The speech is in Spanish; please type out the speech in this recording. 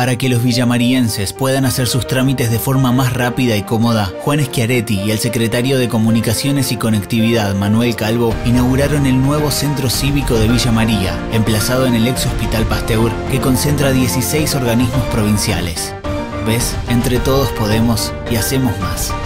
Para que los villamarienses puedan hacer sus trámites de forma más rápida y cómoda, Juan Schiaretti y el secretario de Comunicaciones y Conectividad, Manuel Calvo, inauguraron el nuevo Centro Cívico de Villa María, emplazado en el ex Hospital Pasteur, que concentra 16 organismos provinciales. ¿Ves? Entre todos podemos y hacemos más.